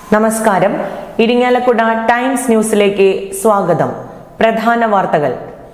നമസ്കാരം. ഇരിങ്ങാലക്കുട ടൈംസ് ന്യൂസിലേക്ക് സ്വാഗതം. പ്രധാന വാർത്തകൾ.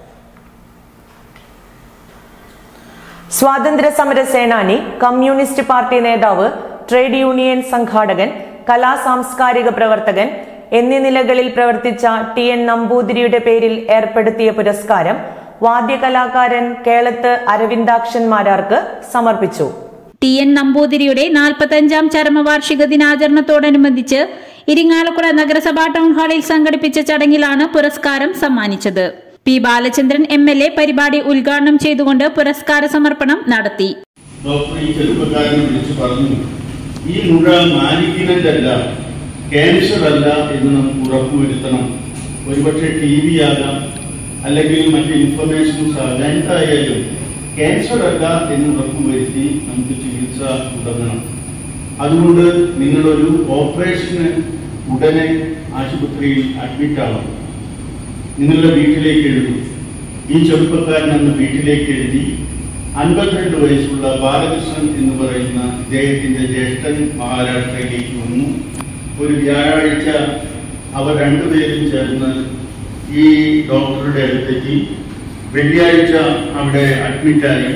സ്വാതന്ത്ര്യ സമര സേനാനി, കമ്മ്യൂണിസ്റ്റ് പാർട്ടി നേതാവ്, ട്രേഡ് യൂണിയൻ സംഘാടകൻ, കലാ സാംസ്കാരിക പ്രവർത്തകൻ എന്നീ നിലകളിൽ പ്രവർത്തിച്ച ടി.എൻ. നമ്പൂതിരിയുടെ പേരിൽ ഏർപ്പെടുത്തിയ പുരസ്കാരം വാദ്യകലാകാരൻ കേളത്ത് അരവിന്ദാക്ഷൻ മാരാർക്ക് സമർപ്പിച്ചു. ടി.എൻ. നമ്പൂതിരിയുടെ 45-ാം ചരമവാർഷിക ദിനാചരണത്തോടനുബന്ധിച്ച് ഇരിങ്ങാലക്കുട നഗരസഭാ ടൗൺ ഹാളിൽ സംഘടിപ്പിച്ച ചടങ്ങിലാണ് പുരസ്കാരം സമ്മാനിച്ചത്. പി. ബാലചന്ദ്രൻ എം.എൽ.എ. പരിപാടി ഉദ്ഘാടനം ചെയ്തുകൊണ്ട് പുരസ്കാര സമർപ്പണം നടത്തി. ഈ മുഴ മാലിന്യന്റെ അല്ല, ക്യാൻസർ അല്ല എന്ന് നമുക്ക് ഉറപ്പുവരുത്തണം. ഒരുപക്ഷെ TV ആകാം, അല്ലെങ്കിൽ മറ്റ് ഇൻഫർമേഷൻസ് ആകാം, എന്തായാലും ക്യാൻസർ അല്ല എന്ന് ഉറപ്പുവരുത്തി നമുക്ക് ചികിത്സ തുടങ്ങണം. അതുകൊണ്ട് നിങ്ങളൊരു ഓപ്പറേഷന് ഉടനെ ആശുപത്രിയിൽ അഡ്മിറ്റ് ആവണം. നിങ്ങളുടെ വീട്ടിലേക്ക് എഴുതും. ഈ ചെറുപ്പക്കാരൻ അന്ന് വീട്ടിലേക്ക് എഴുതി 52 വയസ്സുള്ള ബാലകൃഷ്ണൻ എന്ന് പറയുന്ന ഇദ്ദേഹത്തിന്റെ ജ്യേഷ്ഠൻ മഹാരാഷ്ട്രയിലേക്ക് വന്നു. ഒരു വ്യാഴാഴ്ച അവർ രണ്ടുപേരും ചേർന്ന് ഈ ഡോക്ടറുടെ അടുത്തേക്ക് വെള്ളിയാഴ്ച അവിടെ അഡ്മിറ്റായി.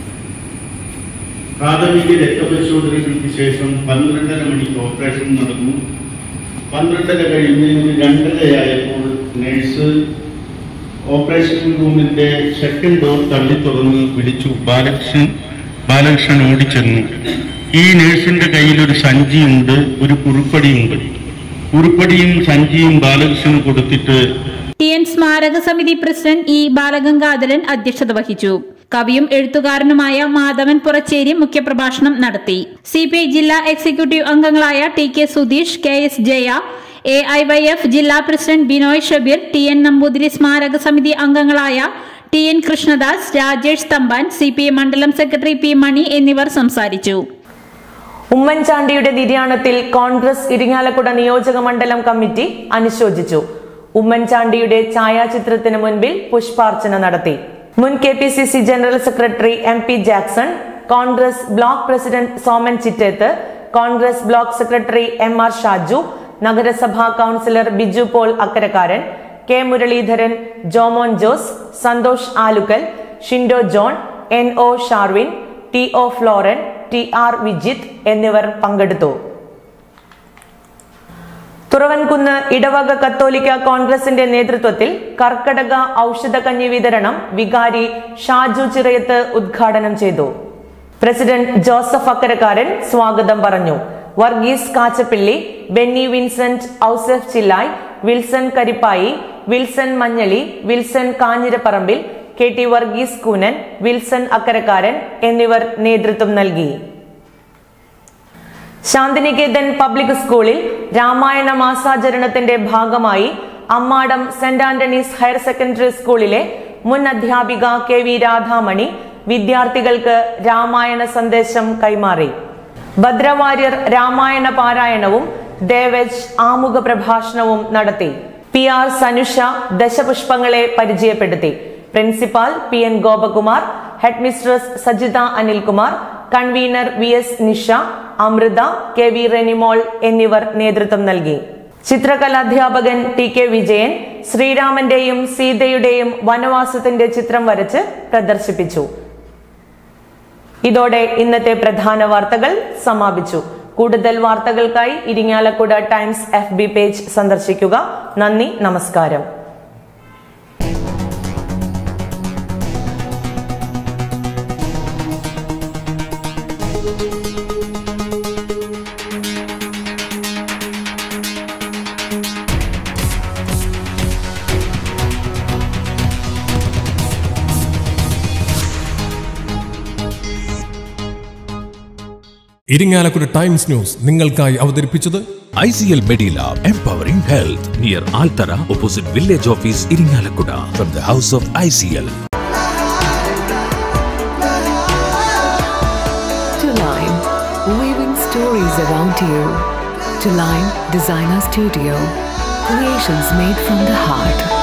പ്രാഥമിക രക്തപരിശോധനകൾക്ക് ശേഷം 12:30 മണിക്ക് ഓപ്പറേഷൻ നടന്നു. 12:30 കഴിഞ്ഞ് 2:30 നേഴ്സ് ഓപ്പറേഷൻ റൂമിന്റെ സെക്കൻഡ് ഡോർ തള്ളി തുറന്ന് വിളിച്ചു. ബാലകൃഷ്ണൻ ഓടിച്ചെന്നു. ഈ നേഴ്സിന്റെ കയ്യിൽ ഒരു സഞ്ചിയുണ്ട്, ഒരു കുറുപ്പടിയുണ്ട്. കുറുപ്പടിയും സഞ്ചിയും ബാലകൃഷ്ണന് കൊടുത്തിട്ട് ടി.എൻ. സ്മാരക സമിതി പ്രസിഡന്റ് ഇ. ബാലഗംഗാധരൻ അധ്യക്ഷത വഹിച്ചു. കവിയും എഴുത്തുകാരനുമായ മാധവൻ പുറച്ചേരി മുഖ്യപ്രഭാഷണം നടത്തി. CPI ജില്ലാ എക്സിക്യൂട്ടീവ് അംഗങ്ങളായ T.K. Sudheesh, K.S. Jaya, AIYF ജില്ലാ പ്രസിഡന്റ് ബിനോയ് ഷബീർ, ടി.എൻ. നമ്പൂതിരി സ്മാരക സമിതി അംഗങ്ങളായ ടി.എൻ. കൃഷ്ണദാസ്, രാജേഷ് തമ്പാൻ, CPI മണ്ഡലം സെക്രട്ടറി P. മണി എന്നിവർ സംസാരിച്ചു. ഉമ്മൻചാണ്ടിയുടെ നിര്യാണത്തിൽ കോൺഗ്രസ് ഇരിങ്ങാലക്കുട നിയോജക മണ്ഡലം കമ്മിറ്റി അനുശോചിച്ചു. ഉമ്മൻചാണ്ടിയുടെ ഛായാചിത്രത്തിന് മുൻപിൽ പുഷ്പാർച്ചന നടത്തി. മുൻ KPCC general secretary MP Jackson, Congress block president Soman Chittethu, Congress block secretary MR Shaju, നഗരസഭാ councillor Biju Paul Akkarakkaran, K. Muraleedharan, Jomon Jose, Santhosh Alukkal, Shindo John, NO Sharvin, TO Floren, TR Vijith എന്നിവർ പങ്കെടുത്തു. തുറവൻകുന്ന് ഇടവക കത്തോലിക്ക കോൺഗ്രസിന്റെ നേതൃത്വത്തിൽ കർക്കടക ഔഷധക്കഞ്ഞി വിതരണം വികാരി ഷാജു ചിറയത്ത് ഉദ്ഘാടനം ചെയ്തു. പ്രസിഡന്റ് ജോസഫ് അക്കരക്കാരൻ സ്വാഗതം പറഞ്ഞു. വർഗീസ് കാച്ചപ്പിള്ളി, ബെന്നി വിൻസെന്റ്, ഔസഫ് ചില്ലായ്, വിൽസൺ കരിപ്പായി, വിൽസൺ മഞ്ഞളി, വിൽസൺ കാഞ്ഞിരപ്പറമ്പിൽ, KT വർഗീസ് കൂനൻ, വിൽസൺ അക്കരക്കാരൻ എന്നിവർ നേതൃത്വം നൽകി. ശാന്തിനികേതൻ പബ്ലിക് സ്കൂളിൽ രാമായണ മാസാചരണത്തിന്റെ ഭാഗമായി Ammadam saint Antony's higher secondary സ്കൂളിലെ മുൻ അധ്യാപിക KV രാധാമണി വിദ്യാർത്ഥികൾക്ക് രാമായണ സന്ദേശം കൈമാറി. ഭദ്രവാര്യർ രാമായണ പാരായണവും ദേവജ് ആമുഖ പ്രഭാഷണവും നടത്തി. PR സനുഷ ദശപുഷ്പങ്ങളെ പരിചയപ്പെടുത്തി. Principal PN Gopakumar, headmistress Sajitha Anilkumar, convener VS Nisha, Amrutha, KV Renimol എന്നിവർ നേതൃത്വം നൽകി. ചിത്രകലാധ്യാപകൻ TK വിജയൻ ശ്രീരാമന്റെയും സീതയുടെയും വനവാസത്തിന്റെ ചിത്രം വരച്ച് പ്രദർശിപ്പിച്ചു. ഇതോടെ ഇന്നത്തെ പ്രധാന വാർത്തകൾ സമാപിച്ചു. കൂടുതൽ വാർത്തകൾക്കായി ഇരിങ്ങാലക്കുട ടൈംസ് FB പേജ് സന്ദർശിക്കുക. നന്ദി, നമസ്കാരം. ഇരിങ്ങാലക്കുട ടൈംസ് ന്യൂസ് നിങ്ങൾക്കായി അവതരിപ്പിച്ചത് ICL Medilab Empowering Health near Altara opposite Village Office Iringalakkuda from the House of ICL. To Line, weaving stories around you. To Line Designer Studio, creations made from the heart.